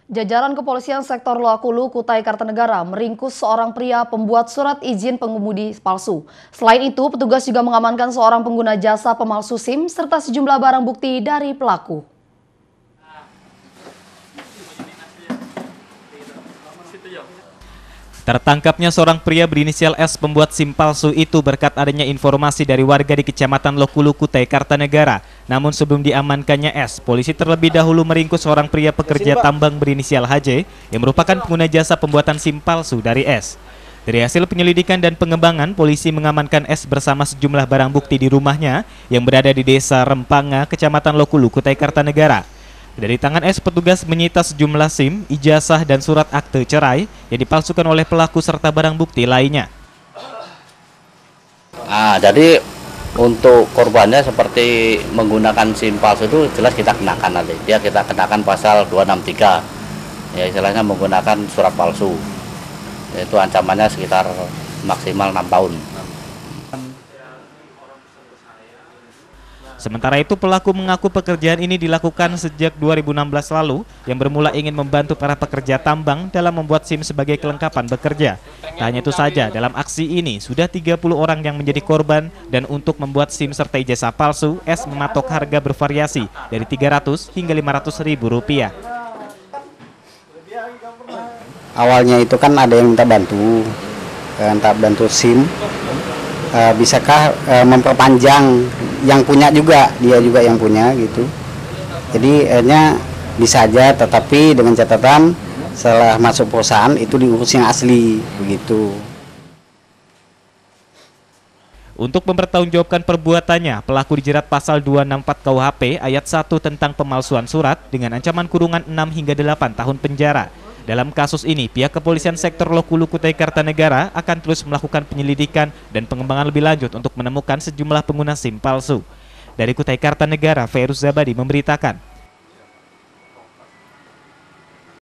Jajaran Kepolisian Sektor Loakulu, Kutai Kartanegara meringkus seorang pria pembuat surat izin pengemudi palsu. Selain itu, petugas juga mengamankan seorang pengguna jasa pemalsu SIM serta sejumlah barang bukti dari pelaku. Tertangkapnya seorang pria berinisial S pembuat SIM palsu itu berkat adanya informasi dari warga di Kecamatan Loakulu, Kutai Kartanegara. Namun sebelum diamankannya S, polisi terlebih dahulu meringkus seorang pria pekerja tambang berinisial HJ yang merupakan pengguna jasa pembuatan SIM palsu dari S. Dari hasil penyelidikan dan pengembangan, polisi mengamankan S bersama sejumlah barang bukti di rumahnya yang berada di Desa Rempanga, Kecamatan Loakulu, Kutai Kartanegara. Dari tangan S, petugas menyita sejumlah SIM, ijazah, dan surat akte cerai yang dipalsukan oleh pelaku serta barang bukti lainnya. Jadi untuk korbannya seperti menggunakan SIM palsu itu jelas kita kenakan nanti. Kita kenakan pasal 263, ya istilahnya menggunakan surat palsu. Itu ancamannya sekitar maksimal 6 tahun. Sementara itu, pelaku mengaku pekerjaan ini dilakukan sejak 2016 lalu yang bermula ingin membantu para pekerja tambang dalam membuat SIM sebagai kelengkapan bekerja. Tak hanya itu saja, dalam aksi ini sudah 30 orang yang menjadi korban dan untuk membuat SIM serta ijazah palsu, S mematok harga bervariasi dari 300 hingga 500 ribu rupiah. Awalnya itu kan ada yang minta bantu SIM. Bisakah memperpanjang, yang punya juga, dia juga yang punya gitu. Jadi akhirnya bisa aja, tetapi dengan catatan setelah masuk perusahaan itu diurus yang asli begitu. Untuk mempertanggungjawabkan perbuatannya, pelaku dijerat pasal 264 KUHP ayat 1 tentang pemalsuan surat dengan ancaman kurungan 6 hingga 8 tahun penjara. Dalam kasus ini, pihak Kepolisian Sektor Loakulu, Kutai Kartanegara akan terus melakukan penyelidikan dan pengembangan lebih lanjut untuk menemukan sejumlah pengguna SIM palsu. Dari Kutai Kartanegara, Feruz Zabadi memberitakan.